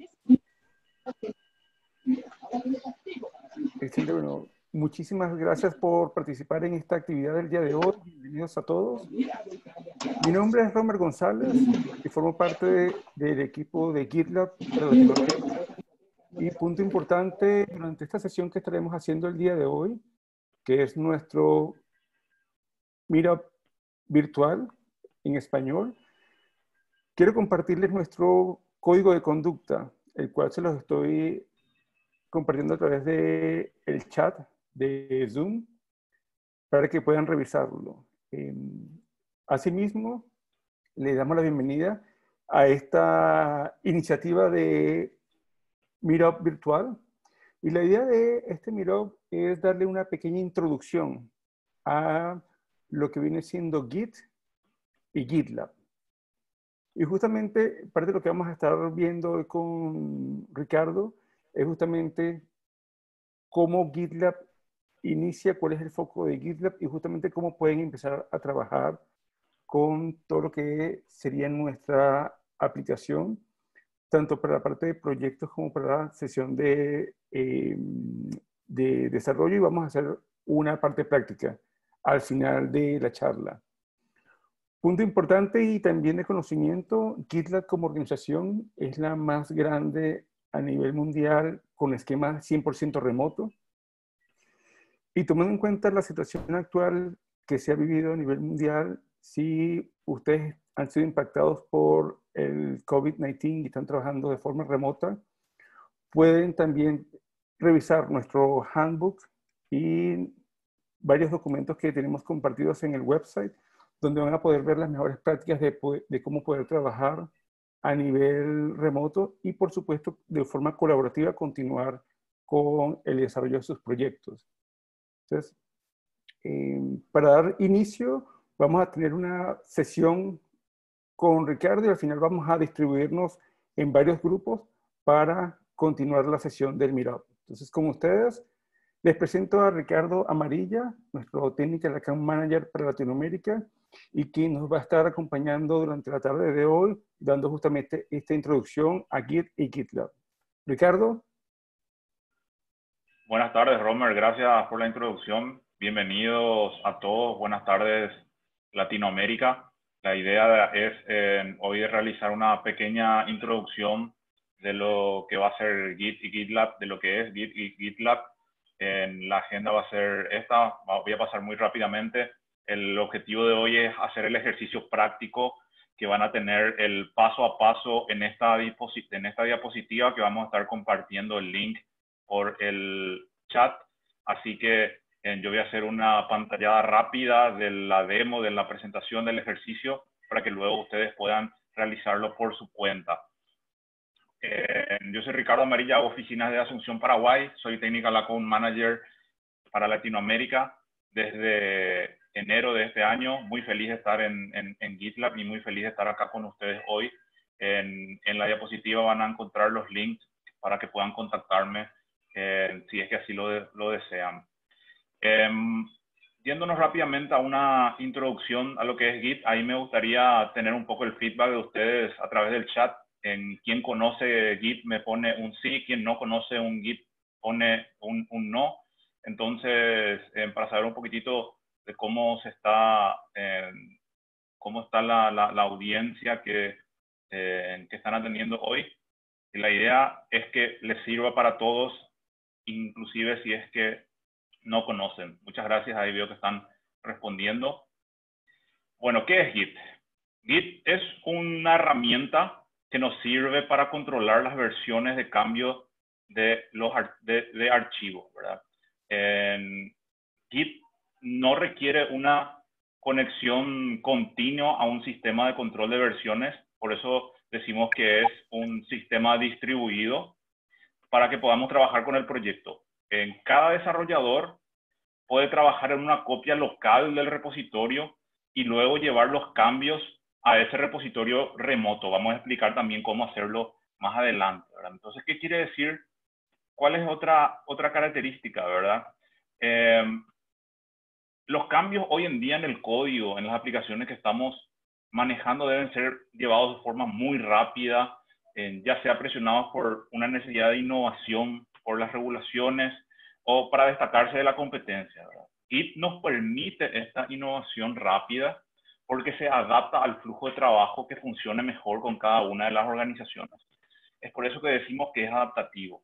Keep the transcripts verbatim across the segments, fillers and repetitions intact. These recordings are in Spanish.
Excelente, bueno, muchísimas gracias por participar en esta actividad del día de hoy. Bienvenidos a todos. Mi nombre es Romer González y formo parte de, del equipo de GitLab para Latinoamérica. Y punto importante, durante esta sesión que estaremos haciendo el día de hoy, que es nuestro Meetup virtual en español, quiero compartirles nuestro código de conducta, el cual se los estoy compartiendo a través del el chat de Zoom para que puedan revisarlo. Eh, asimismo, le damos la bienvenida a esta iniciativa de Meetup virtual. Y la idea de este Meetup es darle una pequeña introducción a lo que viene siendo Git y GitLab. Y justamente parte de lo que vamos a estar viendo con Ricardo es justamente cómo GitLab inicia, cuál es el foco de GitLab y justamente cómo pueden empezar a trabajar con todo lo que sería nuestra aplicación, tanto para la parte de proyectos como para la sesión de, eh, de desarrollo, y vamos a hacer una parte práctica al final de la charla. Punto importante y también de conocimiento, GitLab como organización es la más grande a nivel mundial con esquema cien por ciento remoto. Y tomando en cuenta la situación actual que se ha vivido a nivel mundial, si ustedes han sido impactados por el COVID diecinueve y están trabajando de forma remota, pueden también revisar nuestro handbook y varios documentos que tenemos compartidos en el website, donde van a poder ver las mejores prácticas de, de cómo poder trabajar a nivel remoto y, por supuesto, de forma colaborativa, continuar con el desarrollo de sus proyectos. Entonces, eh, para dar inicio, vamos a tener una sesión con Ricardo y al final vamos a distribuirnos en varios grupos para continuar la sesión del Meetup. Entonces, con ustedes, les presento a Ricardo Amarilla, nuestro Technical Account Manager para Latinoamérica, y quien nos va a estar acompañando durante la tarde de hoy, dando justamente esta introducción a Git y GitLab. Ricardo. Buenas tardes, Romer. Gracias por la introducción. Bienvenidos a todos. Buenas tardes, Latinoamérica. La idea es eh, hoy realizar una pequeña introducción de lo que va a ser Git y GitLab, de lo que es Git y GitLab. En la agenda va a ser esta. Voy a pasar muy rápidamente. El objetivo de hoy es hacer el ejercicio práctico que van a tener el paso a paso en esta, en esta diapositiva que vamos a estar compartiendo el link por el chat. Así que eh, yo voy a hacer una pantallada rápida de la demo, de la presentación del ejercicio, para que luego ustedes puedan realizarlo por su cuenta. Eh, yo soy Ricardo Amarilla, oficinas de Asunción, Paraguay. Soy Technical Account Manager para Latinoamérica desde enero de este año. Muy feliz de estar en, en, en GitLab y muy feliz de estar acá con ustedes hoy. En, en la diapositiva van a encontrar los links para que puedan contactarme Eh, si es que así lo, de, lo desean. Eh, yéndonos rápidamente a una introducción a lo que es Git, ahí me gustaría tener un poco el feedback de ustedes a través del chat. En quien conoce Git me pone un sí, quien no conoce un Git pone un, un no. Entonces, eh, para saber un poquitito de cómo se está, eh, cómo está la, la, la audiencia que, eh, que están atendiendo hoy. Y la idea es que les sirva para todos, inclusive si es que no conocen. Muchas gracias, ahí veo que están respondiendo. Bueno, ¿qué es Git? Git es una herramienta que nos sirve para controlar las versiones de cambio de los de, de archivos, ¿verdad? En Git no requiere una conexión continua a un sistema de control de versiones, por eso decimos que es un sistema distribuido para que podamos trabajar con el proyecto. En cada desarrollador puede trabajar en una copia local del repositorio y luego llevar los cambios a ese repositorio remoto. Vamos a explicar también cómo hacerlo más adelante, ¿verdad? Entonces, ¿qué quiere decir? ¿Cuál es otra, otra característica, verdad? Eh, los cambios hoy en día en el código, en las aplicaciones que estamos manejando, deben ser llevados de forma muy rápida, eh, ya sea presionados por una necesidad de innovación, por las regulaciones o para destacarse de la competencia, ¿verdad? Git nos permite esta innovación rápida porque se adapta al flujo de trabajo que funcione mejor con cada una de las organizaciones. Es por eso que decimos que es adaptativo.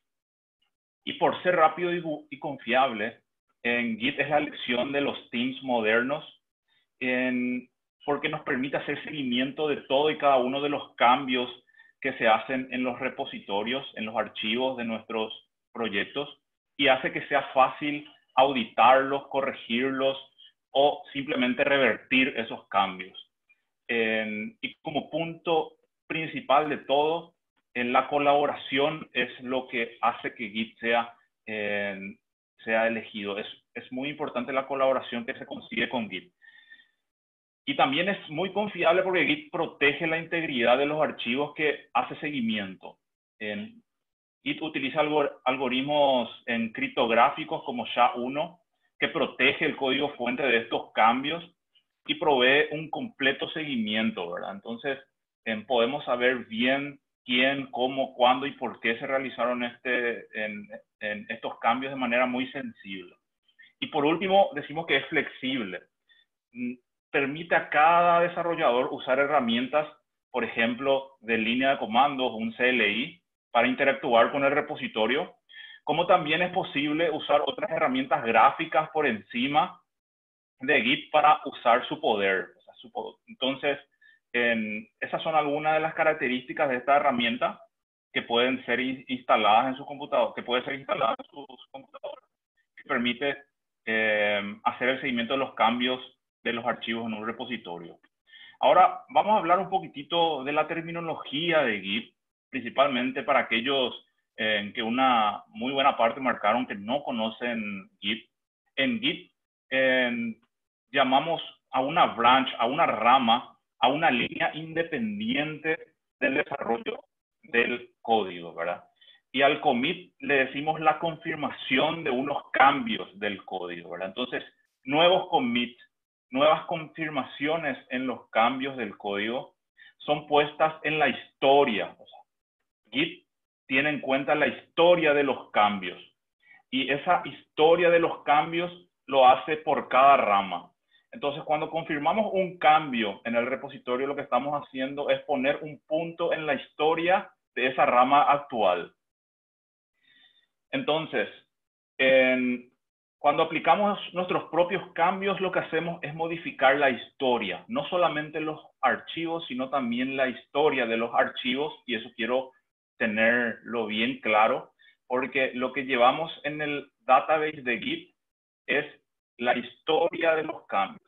Y por ser rápido y, y confiable, en Git es la elección de los teams modernos en, porque nos permite hacer seguimiento de todo y cada uno de los cambios que se hacen en los repositorios, en los archivos de nuestros proyectos, y hace que sea fácil auditarlos, corregirlos o simplemente revertir esos cambios. Eh, y como punto principal de todo, en la colaboración es lo que hace que Git sea, eh, sea elegido. Es, es muy importante la colaboración que se consigue con Git. Y también es muy confiable porque Git protege la integridad de los archivos que hace seguimiento. En, Git utiliza algor algoritmos en criptográficos como S H A uno que protege el código fuente de estos cambios y provee un completo seguimiento, ¿verdad? Entonces, eh, podemos saber bien quién, cómo, cuándo y por qué se realizaron este, en, en estos cambios de manera muy sensible. Y por último, decimos que es flexible. Permite a cada desarrollador usar herramientas, por ejemplo, de línea de comandos, un C L I, para interactuar con el repositorio, como también es posible usar otras herramientas gráficas por encima de Git para usar su poder. O sea, su poder. Entonces, eh, esas son algunas de las características de esta herramienta que pueden ser instaladas en su computador, que puede ser instalada en sus computadores, que permite eh, hacer el seguimiento de los cambios de los archivos en un repositorio. Ahora vamos a hablar un poquitito de la terminología de Git, principalmente para aquellos eh, que una muy buena parte marcaron que no conocen Git. En Git eh, llamamos a una branch, a una rama, a una línea independiente del desarrollo del código, ¿verdad? Y al commit le decimos la confirmación de unos cambios del código, ¿verdad? Entonces, nuevos commits, nuevas confirmaciones en los cambios del código son puestas en la historia. O sea, Git tiene en cuenta la historia de los cambios y esa historia de los cambios lo hace por cada rama. Entonces, cuando confirmamos un cambio en el repositorio, lo que estamos haciendo es poner un punto en la historia de esa rama actual. Entonces, en, cuando aplicamos nuestros propios cambios, lo que hacemos es modificar la historia, no solamente los archivos, sino también la historia de los archivos, y eso quiero tenerlo bien claro, porque lo que llevamos en el database de Git es la historia de los cambios.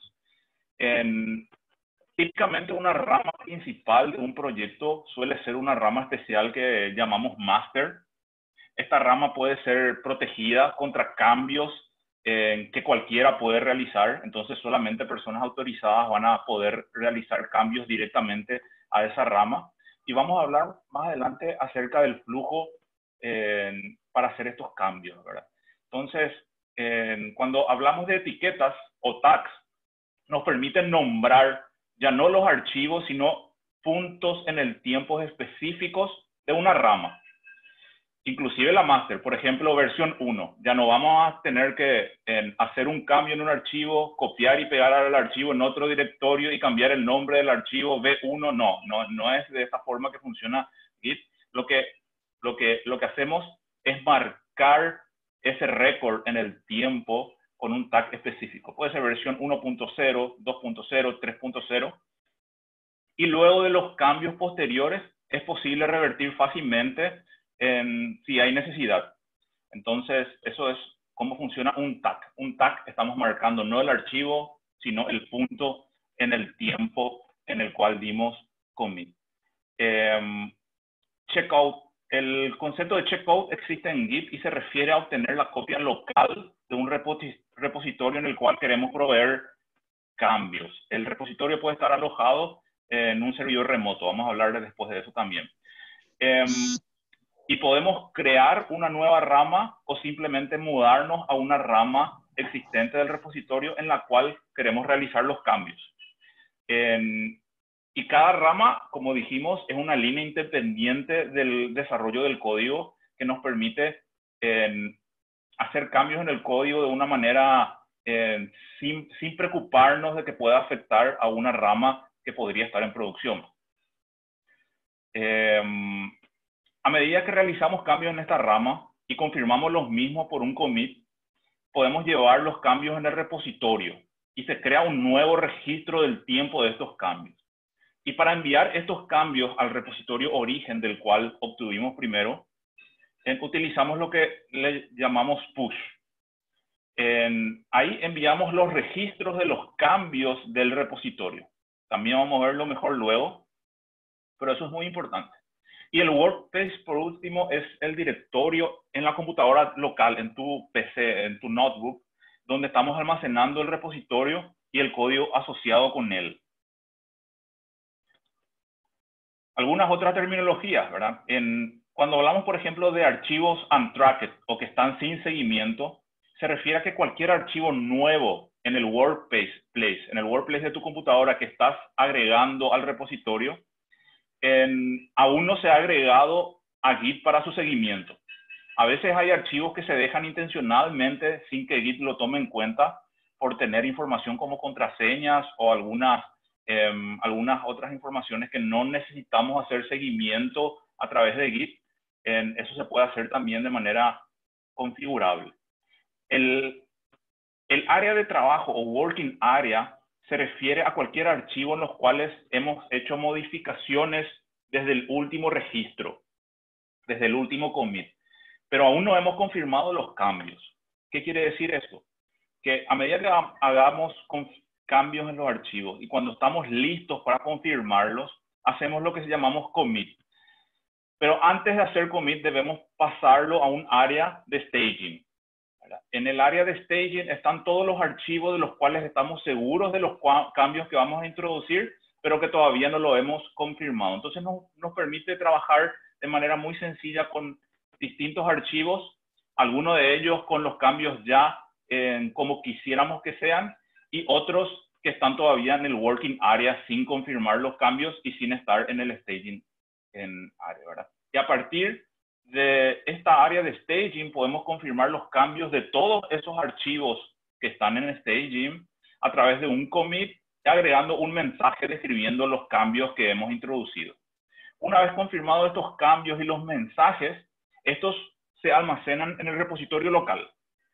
En, típicamente una rama principal de un proyecto suele ser una rama especial que llamamos master. Esta rama puede ser protegida contra cambios eh, que cualquiera puede realizar. Entonces, solamente personas autorizadas van a poder realizar cambios directamente a esa rama. Y vamos a hablar más adelante acerca del flujo eh, para hacer estos cambios, ¿verdad? Entonces, eh, cuando hablamos de etiquetas o tags, nos permiten nombrar ya no los archivos, sino puntos en el tiempo específicos de una rama. Inclusive la master, por ejemplo, versión uno. Ya no vamos a tener que en, hacer un cambio en un archivo, copiar y pegar al archivo en otro directorio y cambiar el nombre del archivo B uno. No, no, no es de esta forma que funciona Git. Lo que, lo que, lo que hacemos es marcar ese récord en el tiempo con un tag específico. Puede ser versión uno punto cero, dos punto cero, tres punto cero. Y luego de los cambios posteriores es posible revertir fácilmente en, si hay necesidad. Entonces, eso es cómo funciona un tag. Un tag estamos marcando no el archivo, sino el punto en el tiempo en el cual dimos commit. Eh, checkout. El concepto de checkout existe en Git y se refiere a obtener la copia local de un repositorio en el cual queremos proveer cambios. El repositorio puede estar alojado en un servidor remoto. Vamos a hablar después de eso también. Eh, y podemos crear una nueva rama o simplemente mudarnos a una rama existente del repositorio en la cual queremos realizar los cambios. Eh, y cada rama como dijimos, es una línea independiente del desarrollo del código que nos permite eh, hacer cambios en el código de una manera eh, sin, sin preocuparnos de que pueda afectar a una rama que podría estar en producción. Eh, a medida que realizamos cambios en esta rama y confirmamos los mismos por un commit, podemos llevar los cambios en el repositorio y se crea un nuevo registro del tiempo de estos cambios. Y para enviar estos cambios al repositorio origen del cual obtuvimos primero, eh, utilizamos lo que le llamamos push. En, ahí enviamos los registros de los cambios del repositorio. También vamos a verlo mejor luego, pero eso es muy importante. Y el workspace, por último, es el directorio en la computadora local, en tu P C, en tu notebook, donde estamos almacenando el repositorio y el código asociado con él. Algunas otras terminologías, ¿verdad? En, cuando hablamos, por ejemplo, de archivos untracked o que están sin seguimiento, se refiere a que cualquier archivo nuevo en el workspace, en el workspace de tu computadora que estás agregando al repositorio, en, aún no se ha agregado a Git para su seguimiento. A veces hay archivos que se dejan intencionalmente sin que Git lo tome en cuenta por tener información como contraseñas o algunas, eh, algunas otras informaciones que no necesitamos hacer seguimiento a través de Git. Eh, eso se puede hacer también de manera configurable. El, el área de trabajo o working area se refiere a cualquier archivo en los cuales hemos hecho modificaciones desde el último registro, desde el último commit, pero aún no hemos confirmado los cambios. ¿Qué quiere decir esto? Que a medida que hagamos cambios en los archivos y cuando estamos listos para confirmarlos, hacemos lo que llamamos commit. Pero antes de hacer commit debemos pasarlo a un área de staging. En el área de staging están todos los archivos de los cuales estamos seguros de los cambios que vamos a introducir, pero que todavía no lo hemos confirmado. Entonces nos, nos permite trabajar de manera muy sencilla con distintos archivos, algunos de ellos con los cambios ya eh, como quisiéramos que sean, y otros que están todavía en el working area sin confirmar los cambios y sin estar en el staging en área, ¿verdad? Y a partir de esta área de staging podemos confirmar los cambios de todos esos archivos que están en staging a través de un commit, agregando un mensaje describiendo los cambios que hemos introducido. Una vez confirmados estos cambios y los mensajes, estos se almacenan en el repositorio local.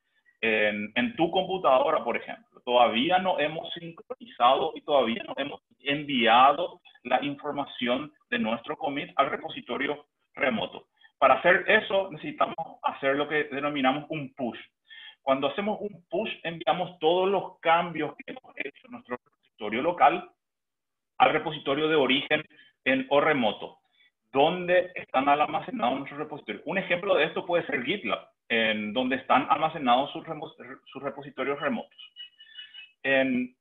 En, en tu computadora, por ejemplo, todavía no hemos sincronizado y todavía no hemos enviado la información de nuestro commit al repositorio remoto. Para hacer eso, necesitamos hacer lo que denominamos un push. Cuando hacemos un push, enviamos todos los cambios que hemos hecho en nuestro repositorio local al repositorio de origen en, o remoto, donde están almacenados nuestros repositorios. Un ejemplo de esto puede ser GitLab, en donde están almacenados sus, sus repositorios remotos. En,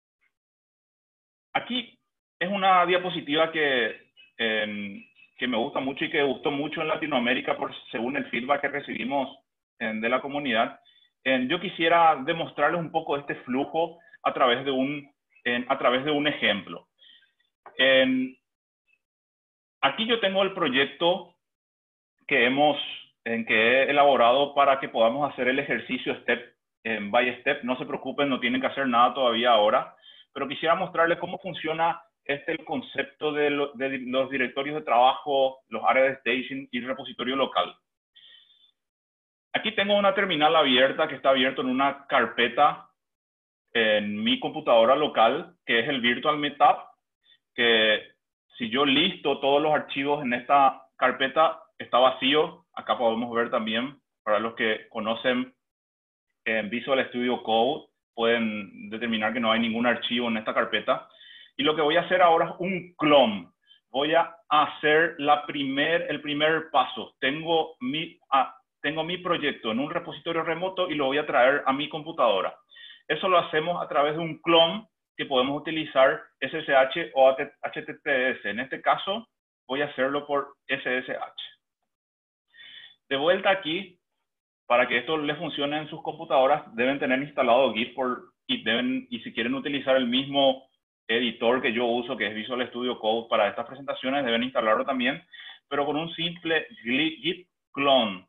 aquí es una diapositiva que, en, que me gusta mucho y que gustó mucho en Latinoamérica por, según el feedback que recibimos en, de la comunidad. En, yo quisiera demostrarles un poco este flujo a través de un, en, a través de un ejemplo. En, aquí yo tengo el proyecto que hemos en que he elaborado para que podamos hacer el ejercicio step en by step. No se preocupen, no tienen que hacer nada todavía ahora, pero quisiera mostrarles cómo funciona este el concepto de, lo, de los directorios de trabajo, los áreas de staging y repositorio local. Aquí tengo una terminal abierta que está abierto en una carpeta en mi computadora local, que es el Virtual Meetup, que si yo listo todos los archivos en esta carpeta, está vacío. Acá podemos ver también, para los que conocen en Visual Studio Code, pueden determinar que no hay ningún archivo en esta carpeta. Y lo que voy a hacer ahora es un clon. Voy a hacer la primer, el primer paso. Tengo mi, ah, tengo mi proyecto en un repositorio remoto y lo voy a traer a mi computadora. Eso lo hacemos a través de un clon que podemos utilizar S S H o H T T P S. En este caso, voy a hacerlo por S S H. De vuelta aquí, para que esto les funcione en sus computadoras, deben tener instalado Git por, y, deben, y si quieren utilizar el mismo editor que yo uso, que es Visual Studio Code, para estas presentaciones, deben instalarlo también, pero con un simple git clone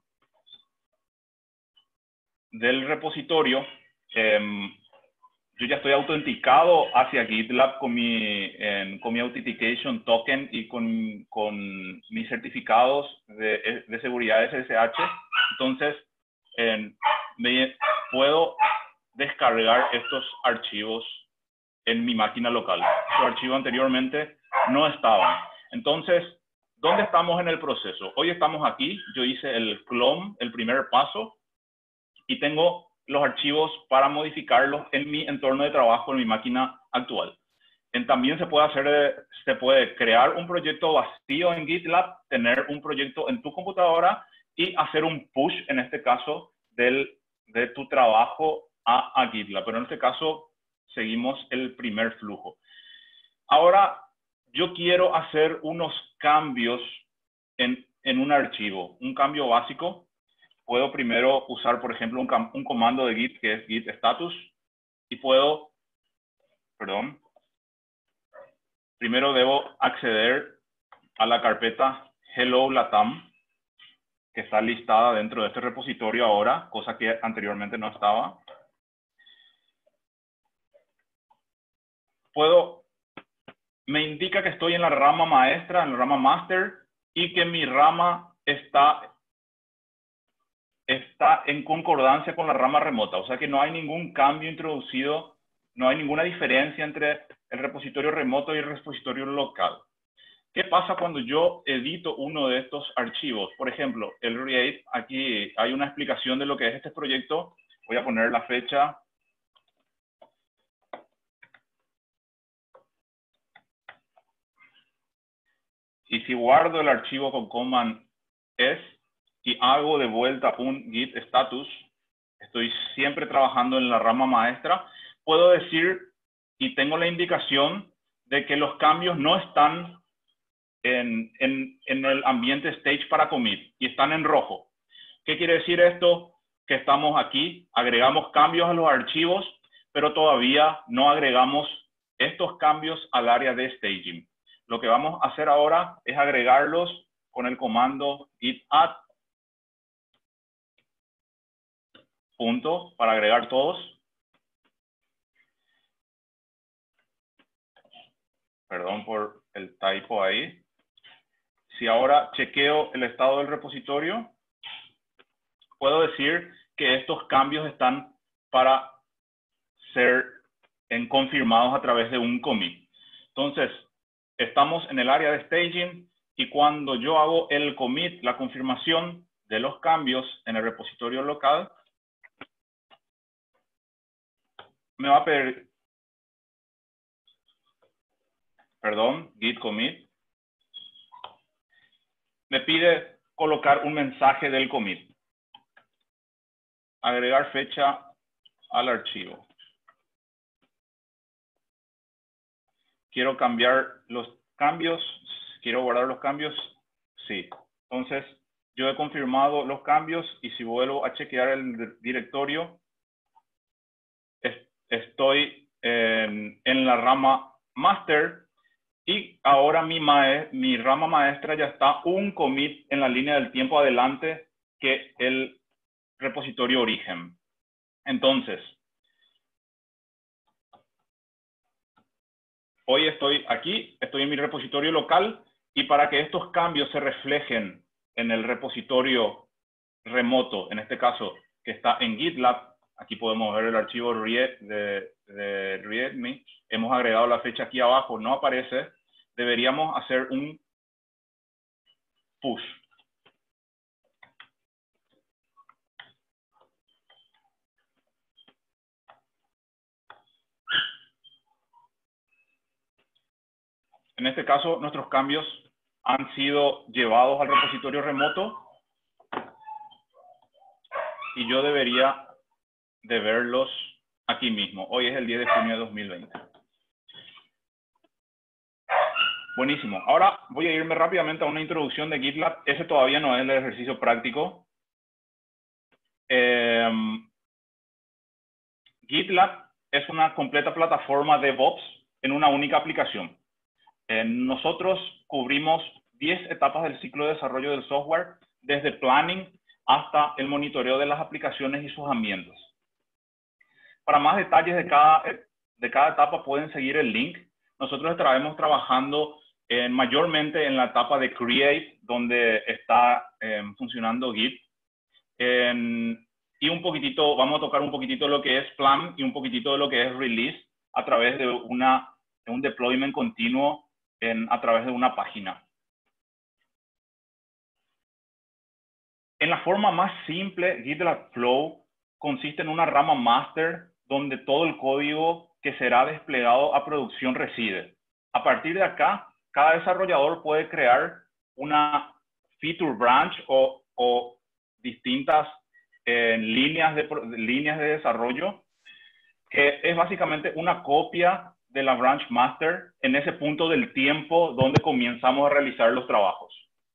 del repositorio, eh, yo ya estoy autenticado hacia GitLab con mi, eh, con mi Authentication Token y con, con mis certificados de, de seguridad S S H. Entonces, eh, me, puedo descargar estos archivos en mi máquina local. Estos archivos anteriormente no estaban. Entonces, ¿dónde estamos en el proceso? Hoy estamos aquí. Yo hice el clone, el primer paso, y tengo los archivos para modificarlos en mi entorno de trabajo, en mi máquina actual. En, también se puede hacer, se puede crear un proyecto vacío en GitLab, tener un proyecto en tu computadora y hacer un push, en este caso, del, de tu trabajo a, a GitLab. Pero en este caso, seguimos el primer flujo. Ahora, yo quiero hacer unos cambios en, en un archivo, un cambio básico. Puedo primero usar, por ejemplo, un, un comando de git que es git status y puedo, perdón, primero debo acceder a la carpeta Hello Latam, que está listada dentro de este repositorio ahora, cosa que anteriormente no estaba. Puedo, me indica que estoy en la rama maestra, en la rama master, y que mi rama está está en concordancia con la rama remota, o sea que no hay ningún cambio introducido, no hay ninguna diferencia entre el repositorio remoto y el repositorio local. ¿Qué pasa cuando yo edito uno de estos archivos? Por ejemplo, el Create, aquí hay una explicación de lo que es este proyecto. Voy a poner la fecha. Y si guardo el archivo con Command S y hago de vuelta un git status, estoy siempre trabajando en la rama maestra, puedo decir y tengo la indicación de que los cambios no están en, en, en el ambiente stage para commit y están en rojo. ¿Qué quiere decir esto? Que estamos aquí, agregamos cambios a los archivos, pero todavía no agregamos estos cambios al área de staging. Lo que vamos a hacer ahora es agregarlos con el comando git add punto para agregar todos. Perdón por el typo ahí. Si ahora chequeo el estado del repositorio, puedo decir que estos cambios están para ser en confirmados a través de un commit. Entonces, estamos en el área de staging y cuando yo hago el commit, la confirmación de los cambios en el repositorio local, me va a pedir, perdón, git commit, me pide colocar un mensaje del commit. Agregar fecha al archivo. Quiero cambiar los cambios. Quiero guardar los cambios. Sí. Entonces, yo he confirmado los cambios y si vuelvo a chequear el directorio, estoy en, en la rama master y ahora mi, mae, mi rama maestra ya está un commit en la línea del tiempo adelante que el repositorio origen. Entonces, hoy estoy aquí, estoy en mi repositorio local y para que estos cambios se reflejen en el repositorio remoto, en este caso que está en GitLab, aquí podemos ver el archivo de, de README, hemos agregado la fecha aquí abajo, no aparece, deberíamos hacer un push. En este caso, nuestros cambios han sido llevados al repositorio remoto y yo debería de verlos aquí mismo. Hoy es el diez de junio de dos mil veinte. Buenísimo. Ahora voy a irme rápidamente a una introducción de GitLab. Ese todavía no es el ejercicio práctico. Eh, GitLab es una completa plataforma DevOps en una única aplicación. Eh, nosotros cubrimos diez etapas del ciclo de desarrollo del software, desde planning hasta el monitoreo de las aplicaciones y sus ambientes. Para más detalles de cada, de cada etapa pueden seguir el link. Nosotros estaremos trabajando eh, mayormente en la etapa de Create, donde está eh, funcionando Git. Eh, y un poquitito, vamos a tocar un poquitito lo que es Plan y un poquitito de lo que es Release a través de, una, de un deployment continuo en, a través de una página. En la forma más simple, GitLab Flow consiste en una rama master donde todo el código que será desplegado a producción reside. A partir de acá, cada desarrollador puede crear una feature branch o, o distintas eh, líneas, de, líneas de desarrollo, que es básicamente una copia de la branch master en ese punto del tiempo donde comenzamos a realizar los trabajos.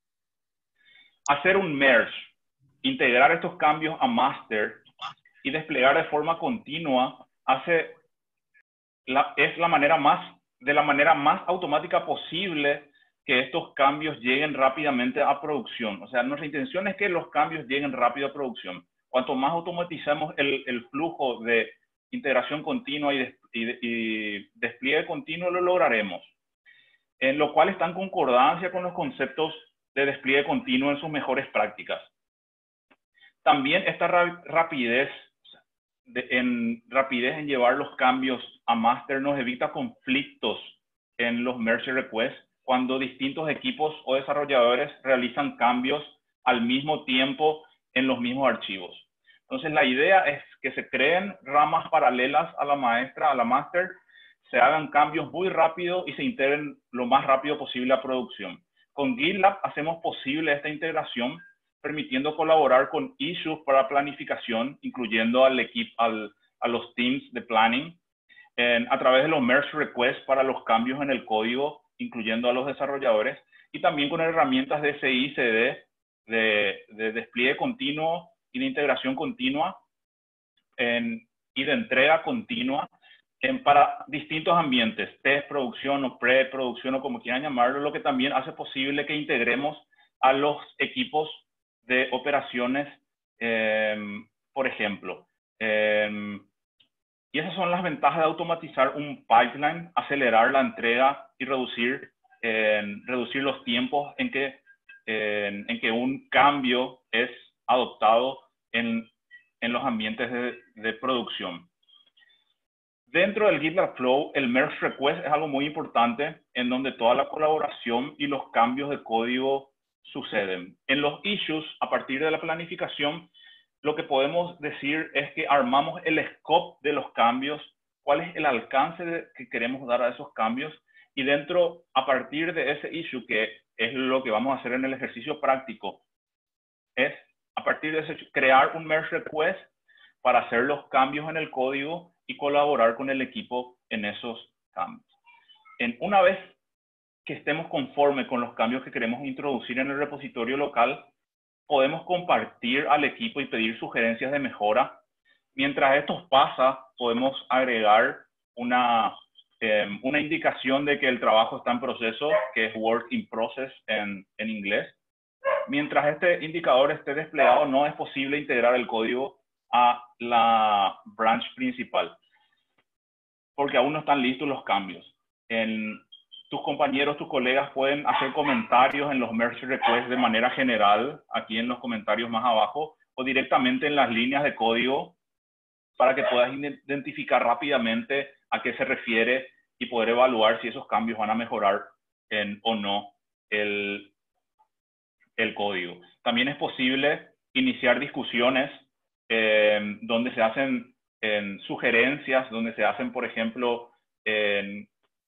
Hacer un merge, integrar estos cambios a master y desplegar de forma continua hace la, es la manera más, de la manera más automática posible que estos cambios lleguen rápidamente a producción. O sea, nuestra intención es que los cambios lleguen rápido a producción. Cuanto más automaticemos el, el flujo de integración continua y, de, y, de, y despliegue continuo, lo lograremos. En lo cual está en concordancia con los conceptos de despliegue continuo en sus mejores prácticas. También esta ra rapidez, de, en, rapidez en llevar los cambios a master nos evita conflictos en los merge requests cuando distintos equipos o desarrolladores realizan cambios al mismo tiempo en los mismos archivos. Entonces la idea es que se creen ramas paralelas a la maestra, a la master, se hagan cambios muy rápido y se integren lo más rápido posible a producción. Con GitLab hacemos posible esta integración, permitiendo colaborar con issues para planificación, incluyendo al equipo, al, a los teams de planning, en, a través de los merge requests para los cambios en el código, incluyendo a los desarrolladores, y también con herramientas de C I C D, de, de despliegue continuo y de integración continua, en, y de entrega continua, en, para distintos ambientes, test, producción o pre-producción o como quieran llamarlo, lo que también hace posible que integremos a los equipos de operaciones, eh, por ejemplo. Eh, y esas son las ventajas de automatizar un pipeline, acelerar la entrega y reducir, eh, reducir los tiempos en que, eh, en que un cambio es adoptado en, en los ambientes de, de producción. Dentro del GitLab Flow, el merge request es algo muy importante en donde toda la colaboración y los cambios de código suceden. En los issues, a partir de la planificación, lo que podemos decir es que armamos el scope de los cambios, cuál es el alcance de, que queremos dar a esos cambios, y dentro, a partir de ese issue, que es lo que vamos a hacer en el ejercicio práctico, es a partir de ese crear un merge request para hacer los cambios en el código y colaborar con el equipo en esos cambios. En una vez que estemos conformes con los cambios que queremos introducir en el repositorio local, podemos compartir al equipo y pedir sugerencias de mejora. Mientras esto pasa, podemos agregar una, eh, una indicación de que el trabajo está en proceso, que es work in process en, en inglés. Mientras este indicador esté desplegado, no es posible integrar el código a la branch principal, porque aún no están listos los cambios. En, tus compañeros, tus colegas pueden hacer comentarios en los merge requests de manera general, aquí en los comentarios más abajo, o directamente en las líneas de código, para que puedas identificar rápidamente a qué se refiere y poder evaluar si esos cambios van a mejorar en, o no el, el código. También es posible iniciar discusiones eh, donde se hacen en sugerencias, donde se hacen, por ejemplo, en,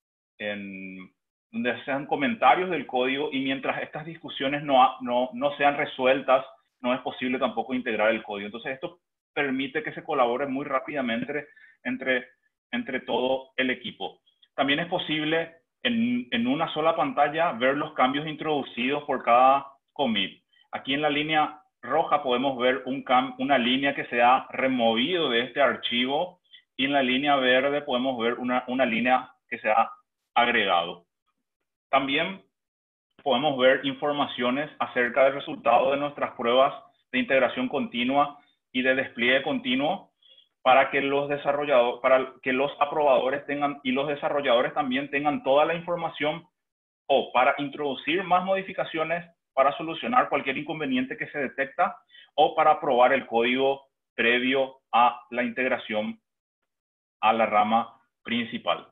en, donde se hacen comentarios del código, y mientras estas discusiones no, no, no sean resueltas, no es posible tampoco integrar el código. Entonces, esto permite que se colabore muy rápidamente entre, entre todo el equipo. También es posible en, en una sola pantalla ver los cambios introducidos por cada commit. Aquí en la línea roja podemos ver un cam una línea que se ha removido de este archivo, y en la línea verde podemos ver una, una línea que se ha agregado. También podemos ver informaciones acerca del resultado de nuestras pruebas de integración continua y de despliegue continuo para que los desarrolladores, para que los aprobadores tengan y los desarrolladores también tengan toda la información, o para introducir más modificaciones para solucionar cualquier inconveniente que se detecta, o para aprobar el código previo a la integración a la rama principal.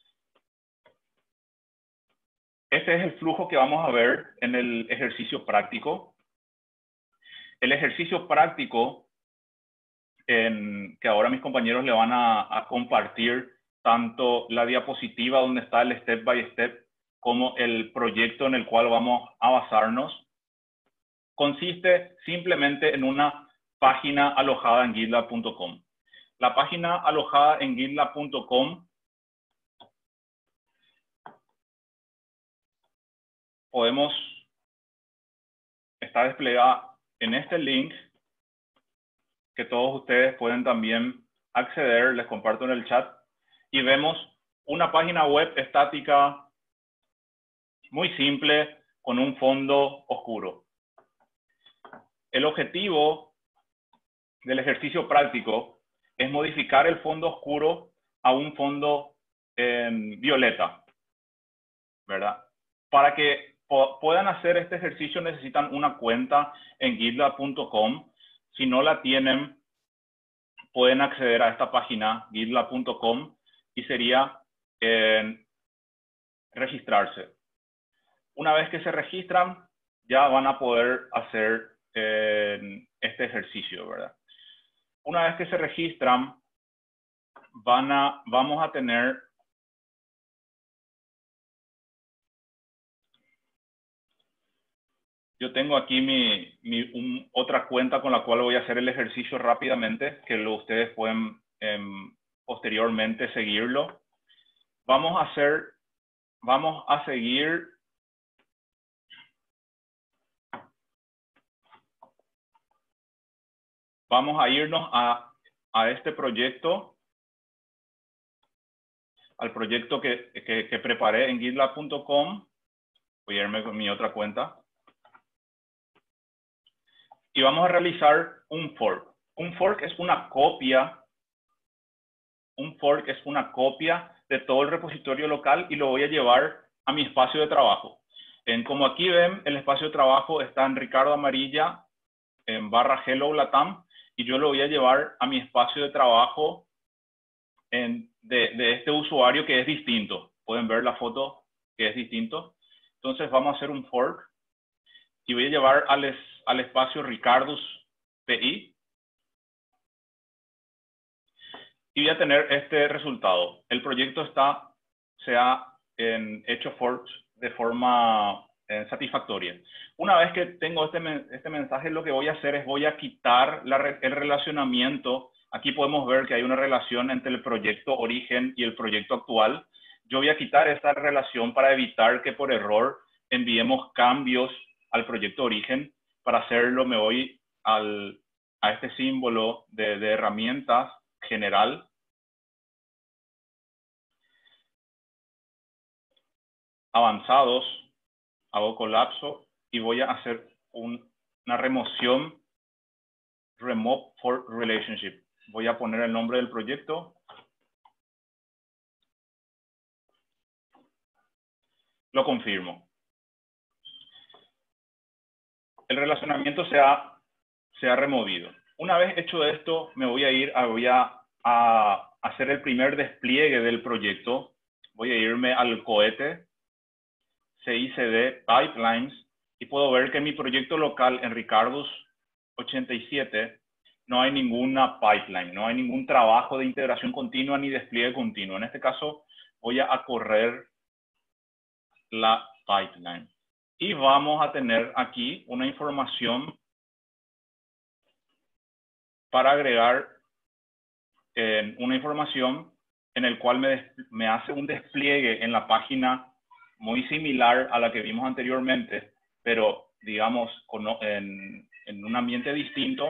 Este es el flujo que vamos a ver en el ejercicio práctico. El ejercicio práctico en, que ahora mis compañeros le van a, a compartir tanto la diapositiva donde está el step by step como el proyecto en el cual vamos a basarnos, consiste simplemente en una página alojada en GitLab punto com. La página alojada en GitLab punto com podemos, está desplegada en este link que todos ustedes pueden también acceder, les comparto en el chat, y vemos una página web estática muy simple con un fondo oscuro. El objetivo del ejercicio práctico es modificar el fondo oscuro a un fondo eh, violeta, ¿verdad? Para que puedan hacer este ejercicio necesitan una cuenta en GitLab punto com. Si no la tienen, pueden acceder a esta página GitLab punto com y sería eh, registrarse. Una vez que se registran, ya van a poder hacer eh, este ejercicio, ¿verdad? Una vez que se registran, van a, vamos a tener Yo tengo aquí mi, mi un, otra cuenta con la cual voy a hacer el ejercicio rápidamente, que lo, ustedes pueden eh, posteriormente seguirlo. Vamos a hacer, vamos a seguir Vamos a irnos a, a este proyecto, al proyecto que, que, que preparé en GitLab punto com. Voy a irme con mi otra cuenta. Y vamos a realizar un fork. Un fork es una copia. Un fork es una copia de todo el repositorio local y lo voy a llevar a mi espacio de trabajo. En, como aquí ven, el espacio de trabajo está en Ricardo Amarilla, en barra Hello Latam, y yo lo voy a llevar a mi espacio de trabajo en, de, de este usuario que es distinto. Pueden ver la foto que es distinto. Entonces vamos a hacer un fork y voy a llevar al, es, al espacio Ricardus P I y voy a tener este resultado. El proyecto está, se ha en, hecho fork de forma eh, satisfactoria. Una vez que tengo este, este mensaje, lo que voy a hacer es voy a quitar la, el relacionamiento. Aquí podemos ver que hay una relación entre el proyecto origen y el proyecto actual. Yo voy a quitar esta relación para evitar que por error enviemos cambios al proyecto origen. Para hacerlo me voy al, a este símbolo de, de herramientas general. Avanzados, hago colapso y voy a hacer un, una remoción, remove fork relationship. Voy a poner el nombre del proyecto. Lo confirmo. El relacionamiento se ha, se ha removido. Una vez hecho esto, me voy a ir a, voy a, a hacer el primer despliegue del proyecto. Voy a irme al cohete, C I C D, Pipelines, y puedo ver que en mi proyecto local en Ricardus ochenta y siete no hay ninguna pipeline, no hay ningún trabajo de integración continua ni despliegue continuo. En este caso voy a correr la pipeline. Y vamos a tener aquí una información para agregar eh, una información en el cual me, me hace un despliegue en la página muy similar a la que vimos anteriormente, pero digamos con, en, en un ambiente distinto.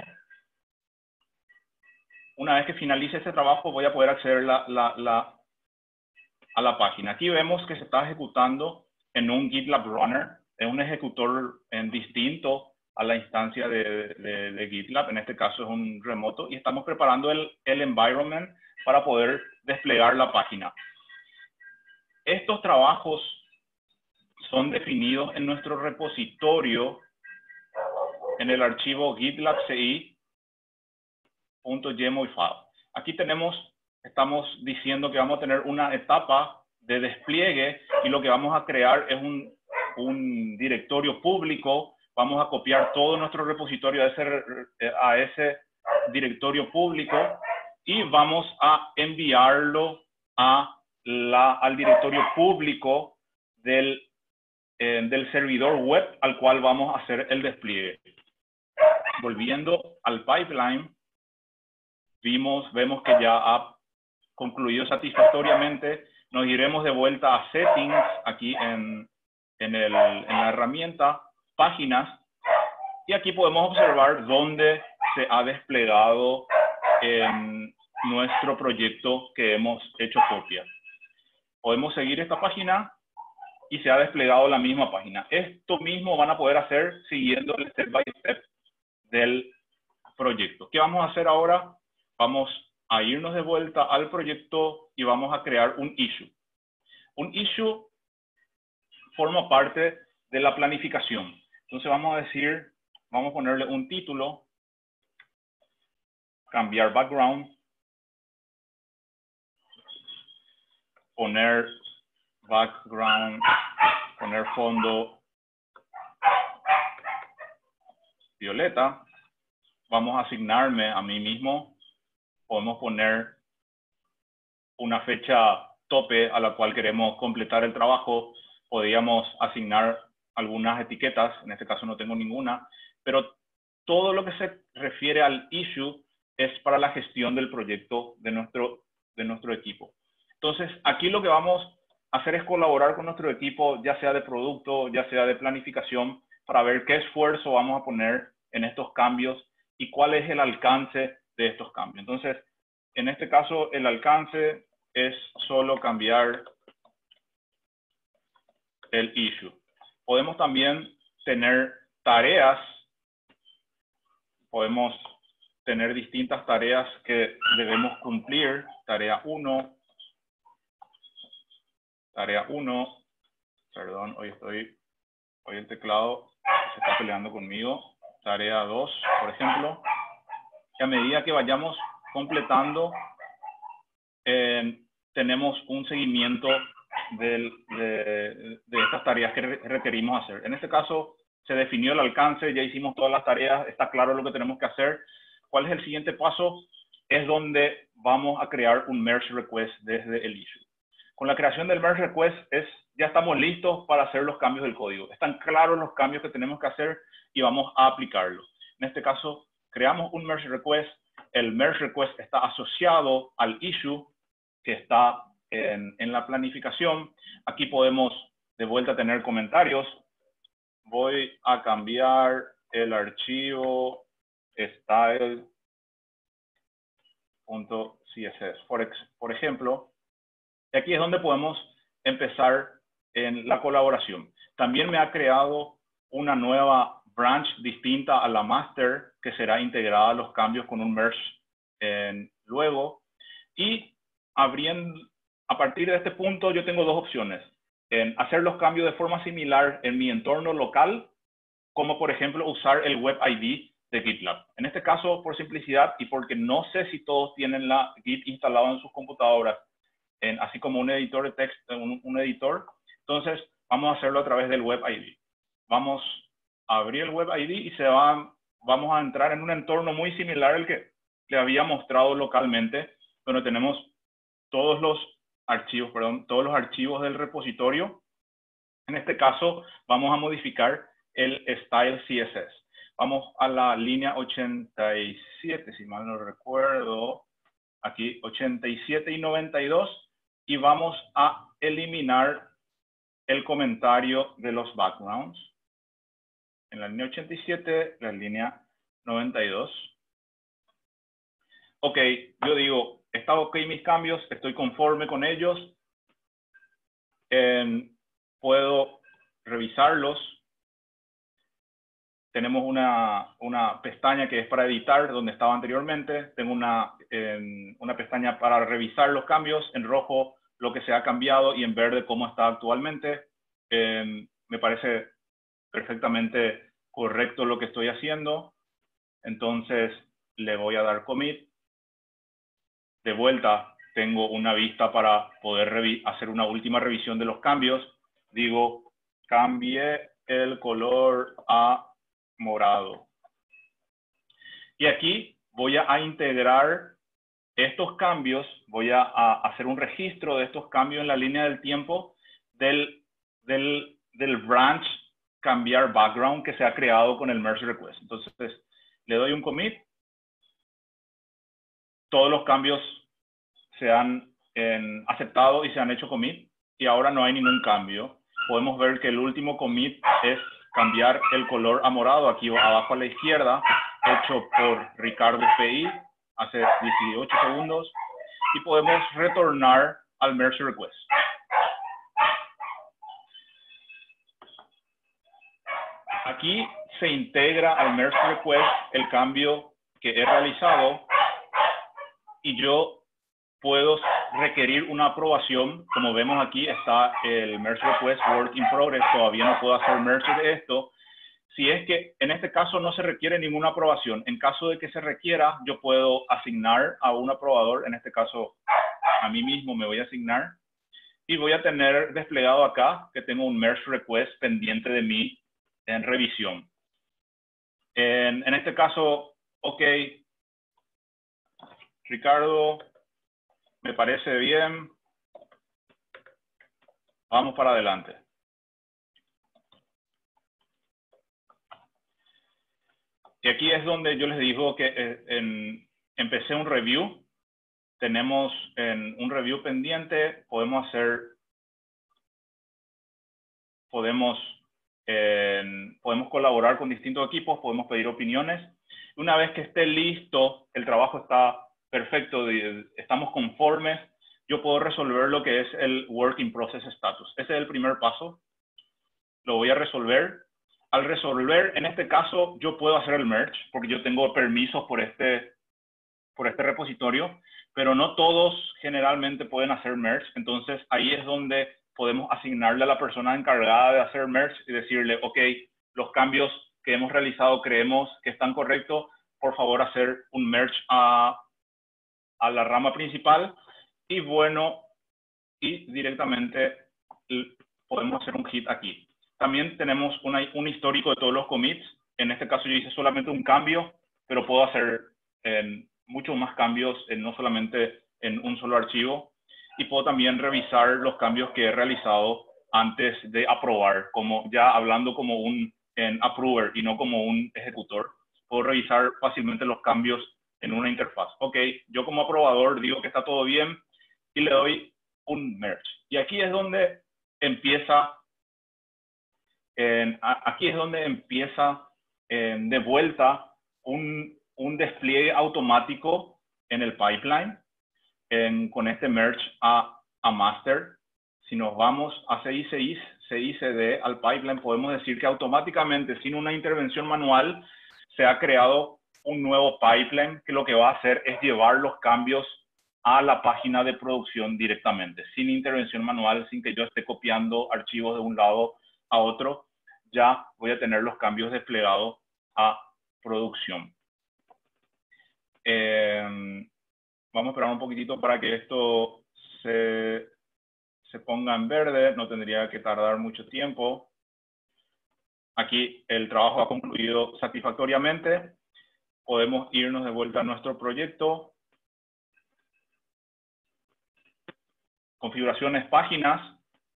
Una vez que finalice este trabajo voy a poder acceder la, la, la, a la página. Aquí vemos que se está ejecutando en un GitLab Runner, es un ejecutor en distinto a la instancia de, de, de GitLab, en este caso es un remoto, y estamos preparando el, el environment para poder desplegar la página. Estos trabajos son definidos en nuestro repositorio en el archivo gitlab ci punto yaml file. Aquí tenemos, estamos diciendo que vamos a tener una etapa de despliegue y lo que vamos a crear es un, un directorio público. Vamos a copiar todo nuestro repositorio a ese, a ese directorio público y vamos a enviarlo a la, al directorio público del, eh, del servidor web al cual vamos a hacer el despliegue. Volviendo al pipeline, vimos, vemos que ya ha concluido satisfactoriamente. Nos iremos de vuelta a Settings, aquí en, en, el, en la herramienta Páginas, y aquí podemos observar dónde se ha desplegado en nuestro proyecto que hemos hecho copia. Podemos seguir esta página y se ha desplegado la misma página. Esto mismo van a poder hacer siguiendo el step by step del proyecto. ¿Qué vamos a hacer ahora? Vamos a irnos de vuelta al proyecto y vamos a crear un issue. Un issue forma parte de la planificación. Entonces vamos a decir, vamos a ponerle un título, cambiar background, poner background, poner fondo violeta. Vamos a asignarme a mí mismo. Podemos poner una fecha tope a la cual queremos completar el trabajo. Podríamos asignar algunas etiquetas, en este caso no tengo ninguna, pero todo lo que se refiere al issue es para la gestión del proyecto de nuestro, de nuestro equipo. Entonces, aquí lo que vamos a hacer es colaborar con nuestro equipo, ya sea de producto, ya sea de planificación, para ver qué esfuerzo vamos a poner en estos cambios y cuál es el alcance de estos cambios. Entonces, en este caso, el alcance es solo cambiar el issue. Podemos también tener tareas, podemos tener distintas tareas que debemos cumplir. Tarea uno, tarea uno, perdón, hoy estoy, hoy el teclado se está peleando conmigo. Tarea dos, por ejemplo, que a medida que vayamos completando, eh, tenemos un seguimiento del, de, de estas tareas que requerimos hacer. En este caso, se definió el alcance, ya hicimos todas las tareas, está claro lo que tenemos que hacer. ¿Cuál es el siguiente paso? Es donde vamos a crear un merge request desde el issue. Con la creación del merge request, es, ya estamos listos para hacer los cambios del código. Están claros los cambios que tenemos que hacer y vamos a aplicarlos. En este caso, creamos un merge request. El merge request está asociado al issue que está en, en la planificación. Aquí podemos de vuelta tener comentarios. Voy a cambiar el archivo style.css, por, por ejemplo. Y aquí es donde podemos empezar en la colaboración. También me ha creado una nueva branch distinta a la master que será integrada a los cambios con un merge en, luego. Y abriendo, a partir de este punto yo tengo dos opciones. En hacer los cambios de forma similar en mi entorno local, como por ejemplo usar el web I D de GitLab. En este caso, por simplicidad y porque no sé si todos tienen la Git instalado en sus computadoras, en, así como un editor de texto, un, un editor, entonces vamos a hacerlo a través del web I D. Vamos a abrir el web I D y se va, vamos a entrar en un entorno muy similar al que le había mostrado localmente, donde tenemos todos los archivos, perdón, todos los archivos del repositorio. En este caso, vamos a modificar el style C S S. Vamos a la línea ochenta y siete, si mal no recuerdo, aquí ochenta y siete y noventa y dos, y vamos a eliminar el comentario de los backgrounds. En la línea ochenta y siete, la línea noventa y dos. Ok, yo digo, está ok mis cambios, estoy conforme con ellos. eh, puedo revisarlos. Tenemos una, una pestaña que es para editar, donde estaba anteriormente. Tengo una, eh, una pestaña para revisar los cambios, en rojo lo que se ha cambiado y en verde cómo está actualmente. Eh, me parece perfectamente correcto lo que estoy haciendo. Entonces le voy a dar commit. De vuelta tengo una vista para poder hacer una última revisión de los cambios. Digo, cambie el color a morado. Y aquí voy a, a integrar estos cambios, voy a, a hacer un registro de estos cambios en la línea del tiempo del, del, del branch cambiar background que se ha creado con el merge request. Entonces, le doy un commit. Todos los cambios se han en, aceptado y se han hecho commit. Y ahora no hay ningún cambio. Podemos ver que el último commit es cambiar el color a morado, aquí abajo a la izquierda, hecho por Ricardo P I hace dieciocho segundos. Y podemos retornar al merge request. Aquí se integra al merge request el cambio que he realizado y yo puedo requerir una aprobación. Como vemos aquí está el merge request work in progress. Todavía no puedo hacer merge de esto. Si es que en este caso no se requiere ninguna aprobación, en caso de que se requiera, yo puedo asignar a un aprobador. En este caso, a mí mismo me voy a asignar. Y voy a tener desplegado acá que tengo un merge request pendiente de mí en revisión. En, en este caso, ok, Ricardo, me parece bien. Vamos para adelante. Y aquí es donde yo les digo que eh, en, empecé un review. Tenemos en un review pendiente. Podemos hacer, podemos, eh, podemos colaborar con distintos equipos, podemos pedir opiniones. Una vez que esté listo, el trabajo está perfecto, estamos conformes, yo puedo resolver lo que es el work in process status. Ese es el primer paso. Lo voy a resolver. Al resolver, en este caso, yo puedo hacer el merge, porque yo tengo permisos por este, por este repositorio, pero no todos generalmente pueden hacer merge. Entonces, ahí es donde podemos asignarle a la persona encargada de hacer merge y decirle, ok, los cambios que hemos realizado creemos que están correctos, por favor, hacer un merge a, a la rama principal. Y bueno, y directamente podemos hacer un hit aquí. También tenemos una, un histórico de todos los commits. En este caso yo hice solamente un cambio, pero puedo hacer eh, muchos más cambios, eh, no solamente en un solo archivo. Y puedo también revisar los cambios que he realizado antes de aprobar, como ya hablando como un en approver y no como un ejecutor. Puedo revisar fácilmente los cambios en una interfaz. Ok, yo como aprobador digo que está todo bien y le doy un merge. Y aquí es donde empieza Eh, aquí es donde empieza eh, de vuelta un, un despliegue automático en el pipeline en, con este merge a, a master. Si nos vamos a C I C I, C I C D al pipeline, podemos decir que automáticamente, sin una intervención manual, se ha creado un nuevo pipeline que lo que va a hacer es llevar los cambios a la página de producción directamente, sin intervención manual, sin que yo esté copiando archivos de un lado a otro. Ya voy a tener los cambios desplegados a producción. Eh, vamos a esperar un poquitito para que esto se, se ponga en verde. No tendría que tardar mucho tiempo. Aquí el trabajo ha concluido satisfactoriamente. Podemos irnos de vuelta a nuestro proyecto. Configuraciones, páginas.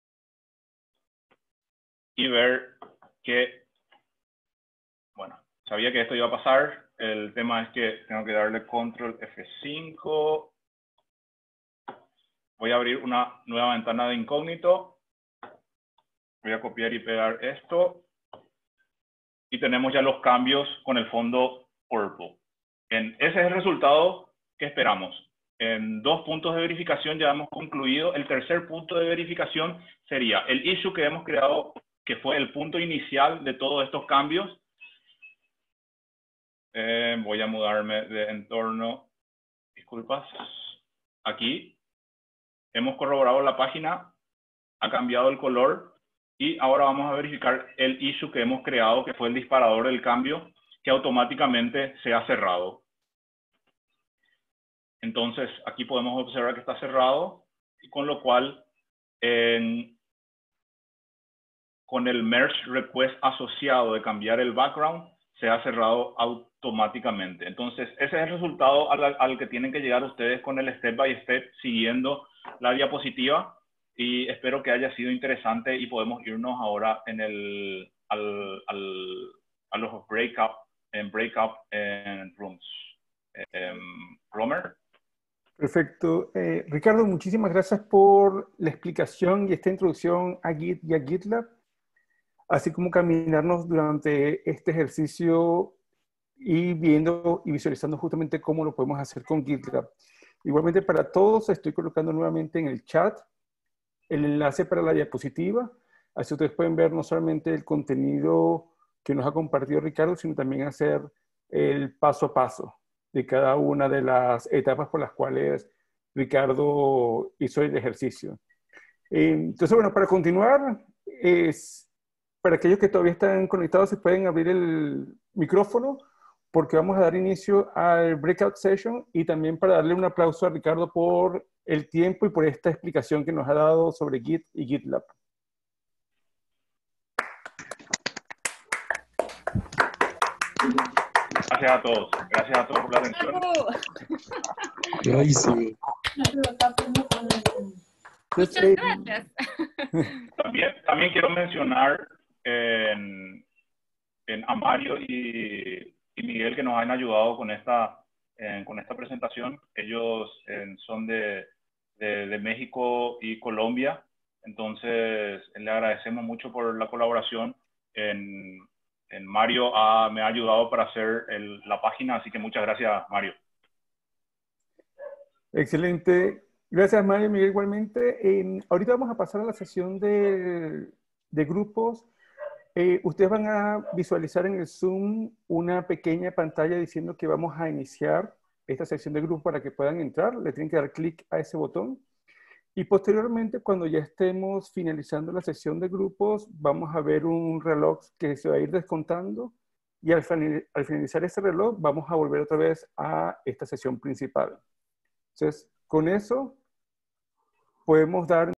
Y ver que, bueno, sabía que esto iba a pasar. El tema es que tengo que darle control F cinco. Voy a abrir una nueva ventana de incógnito. Voy a copiar y pegar esto. Y tenemos ya los cambios con el fondo purple. En, ese es el resultado que esperamos. en dos puntos de verificación ya hemos concluido. El tercer punto de verificación sería el issue que hemos creado, que fue el punto inicial de todos estos cambios. Eh, voy a mudarme de entorno. Disculpas. Aquí hemos corroborado la página, ha cambiado el color y ahora vamos a verificar el issue que hemos creado, que fue el disparador del cambio, que automáticamente se ha cerrado. Entonces, aquí podemos observar que está cerrado, y con lo cual, en, con el merge request asociado de cambiar el background, se ha cerrado automáticamente. Entonces, ese es el resultado al, al que tienen que llegar ustedes con el step by step, siguiendo la diapositiva, y espero que haya sido interesante y podemos irnos ahora en el, al, al, a los breakout, en breakout en rooms. Um, Romer. Perfecto. Eh, Ricardo, muchísimas gracias por la explicación y esta introducción a Git y a GitLab, así como caminarnos durante este ejercicio y viendo y visualizando justamente cómo lo podemos hacer con GitLab. Igualmente para todos estoy colocando nuevamente en el chat el enlace para la diapositiva, así ustedes pueden ver no solamente el contenido que nos ha compartido Ricardo, sino también hacer el paso a paso de cada una de las etapas por las cuales Ricardo hizo el ejercicio. Entonces, bueno, para continuar, es, para aquellos que todavía están conectados, se pueden abrir el micrófono, porque vamos a dar inicio al breakout session, y también para darle un aplauso a Ricardo por el tiempo y por esta explicación que nos ha dado sobre Git y GitLab. Gracias a todos. Gracias a todos por la atención. Bravísimo. Muchas gracias. También, también quiero mencionar en, en a Mario y, y Miguel, que nos han ayudado con esta, en, con esta presentación. Ellos en, son de, de, de México y Colombia. Entonces, le agradecemos mucho por la colaboración. En, en Mario ha, me ha ayudado para hacer el, la página, así que muchas gracias, Mario. Excelente. Gracias, Mario y Miguel, igualmente. Eh, ahorita vamos a pasar a la sesión de, de grupos. Eh, ustedes van a visualizar en el Zoom una pequeña pantalla diciendo que vamos a iniciar esta sección de grupos para que puedan entrar. Le tienen que dar clic a ese botón. Y posteriormente, cuando ya estemos finalizando la sesión de grupos, vamos a ver un reloj que se va a ir descontando. Y al, al finalizar ese reloj, vamos a volver otra vez a esta sesión principal. Entonces, con eso podemos dar